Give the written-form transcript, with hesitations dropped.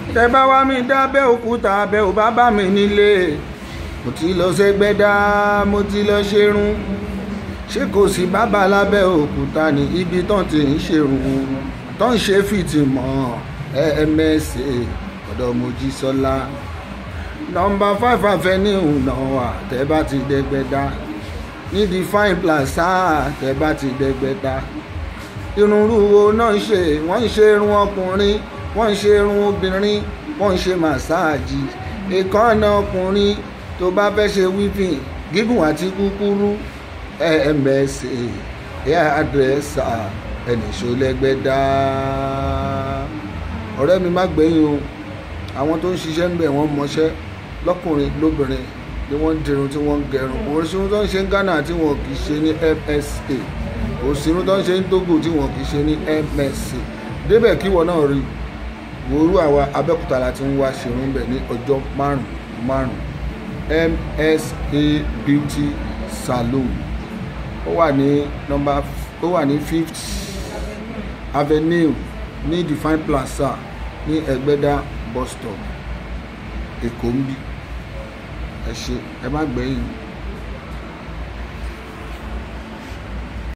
tẹ bá wá mi dábẹ́ òkúta abẹ́ ò bá bá mi nílé mo ti lọ sẹ́gbẹ́dá mo ti lọ ṣerun ṣé kò sí bàbá lábẹ́ òkúta ní ibi tán ti ń ṣerun tán ṣe fìtì mọ́ ẹ̀ẹ́mẹ́sì ọ̀dọ̀ Mojísọ́lá nọ́mbà 5 Avenue náà wà tẹ́ bá ti dẹ́gbẹ́dá ní Define Plaza tẹ́ bá ti dẹ́gbẹ́dá irun rúwo náà ṣe wọ́n ń ṣe irun ọkùnrin wọ́n ń ṣe irun obìnrin wọ́n ń ṣe màsáàjì èékánná ọkùnrin tó bá fẹ́ ṣe wípìn gígùn àti kúkúrú ẹ̀ẹ́mẹ́sì hair dresser ẹnìṣó lẹ́gbẹ́dá ọ̀rẹ́ mi má gbẹ̀yìn o àwọn tó ń ṣiṣẹ́ ń bẹ̀ wọ́n mọṣẹ́ lọ́kùnrin lóbìnrin ni wọ́n ń dirun tí wọ́n ń gẹrun òṣìṣẹ́ tó ń ṣe ní Ghana tí wọ́n kì í ṣe ní MSA òṣìṣẹ́ tó ń ṣe ní Togo tí wọ́n kì í ṣe ní MSC débẹ̀ kí wọ́n náà rí wòrú àwa Abẹ́òkúta láti ń wá ṣerun bẹ̀ ní ọjọ́ márùn-ún MSA Beauty Salon ó wà ní 5th Avenue ní Define Plaza ní Ẹgbẹ́dá bus stop Èkó ń bí ẹ ṣe ẹ má gbẹ̀yìn.